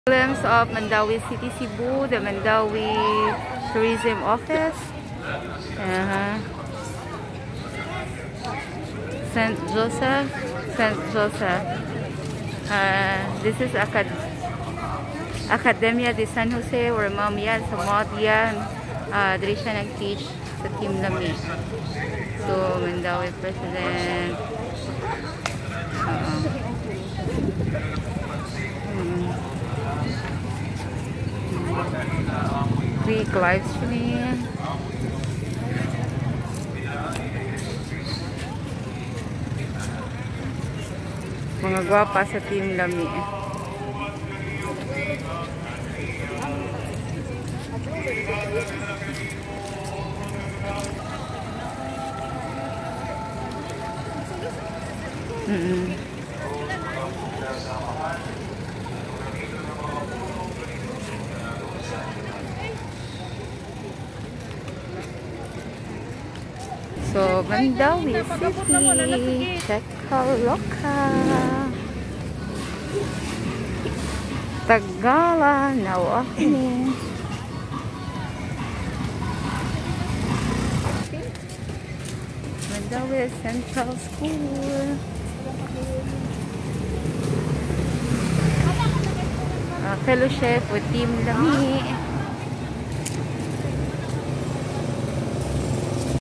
Glimpse of Mandaue City, Cebu, the Mandaue Tourism Office. St. Joseph. This is Academia de San Jose, where mom yan, sa mod yan. Dili siya nag-teach sa Team Lami. So, Mandaue President. Quick live stream. Mga gwapa sa Team Lami. So, Mandaue City, Tekaloka, Tagala, Nawakini. Mandaue Central School. Fellowship with Team Lami.